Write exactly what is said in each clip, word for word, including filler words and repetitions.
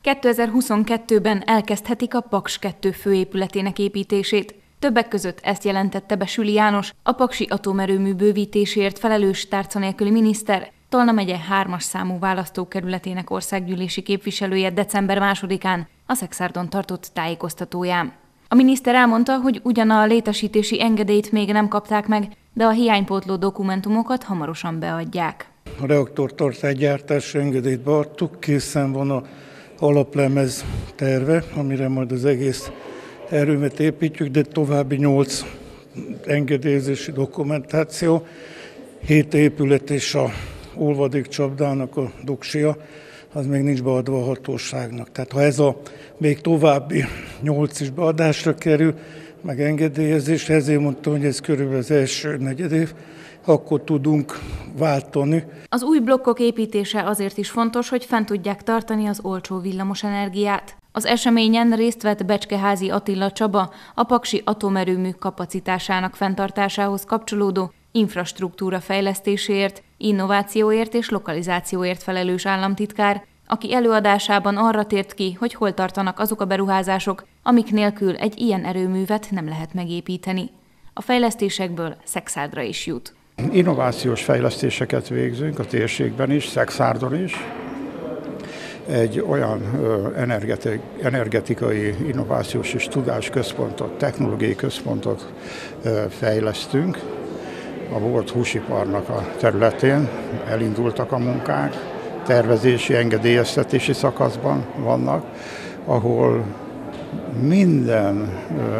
kétezer-huszonkettőben elkezdhetik a Paks kettő főépületének építését. Többek között ezt jelentette be Süli János, a paksi atomerőmű bővítéséért felelős tárca nélküli miniszter, Tolna megye hármas számú választókerületének országgyűlési képviselője december másodikán a Szexárdon tartott tájékoztatóján. A miniszter elmondta, hogy ugyan a létesítési engedélyt még nem kapták meg, de a hiánypótló dokumentumokat hamarosan beadják. A reaktortartály gyártási engedélyt beadtuk, készen van a alaplemez terve, amire majd az egész erőmet építjük, de további nyolc engedélyezési dokumentáció, hét épület és a olvadékcsapdának a doksia, az még nincs beadva a hatóságnak. Tehát ha ez a még további nyolc is beadásra kerül, meg engedélyezés, ezért mondtam, hogy ez körülbelül az első negyedév, akkor tudunk váltani. Az új blokkok építése azért is fontos, hogy fent tudják tartani az olcsó villamos energiát. Az eseményen részt vett Becskeházi Attila Csaba, a paksi atomerőmű kapacitásának fenntartásához kapcsolódó infrastruktúra fejlesztéséért, innovációért és lokalizációért felelős államtitkár, aki előadásában arra tért ki, hogy hol tartanak azok a beruházások, amik nélkül egy ilyen erőművet nem lehet megépíteni. A fejlesztésekből Szexárdra is jut. Innovációs fejlesztéseket végzünk a térségben is, Szexárdon is. Egy olyan energetikai, innovációs és tudásközpontot, technológiai központot fejlesztünk. A volt húsiparnak a területén elindultak a munkák, tervezési, engedélyeztetési szakaszban vannak, ahol minden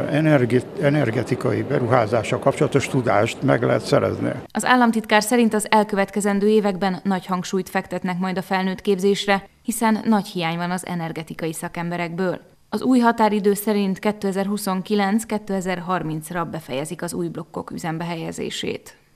energetikai beruházással kapcsolatos tudást meg lehet szerezni. Az államtitkár szerint az elkövetkezendő években nagy hangsúlyt fektetnek majd a felnőtt képzésre, hiszen nagy hiány van az energetikai szakemberekből. Az új határidő szerint kétezer-huszonkilenc-kétezer-harmincra befejezik az új blokkok üzembe helyezését.